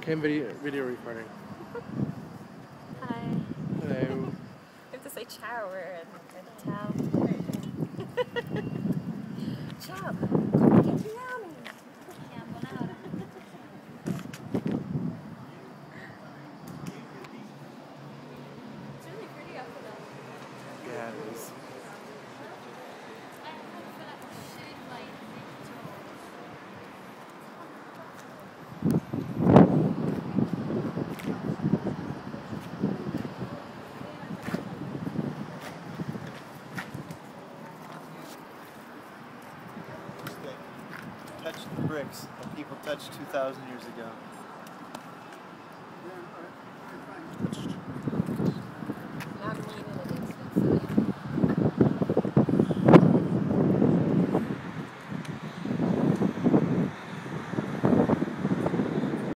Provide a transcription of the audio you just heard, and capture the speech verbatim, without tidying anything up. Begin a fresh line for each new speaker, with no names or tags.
Cam video, video recording.
Hi.
Hello.
I have to say ciao and, and ciao. Ciao. Come che ti chiami? Chiamo Laura. It's really pretty up there.
Yeah, it is.
Touch the bricks that people touched two thousand years ago.
That's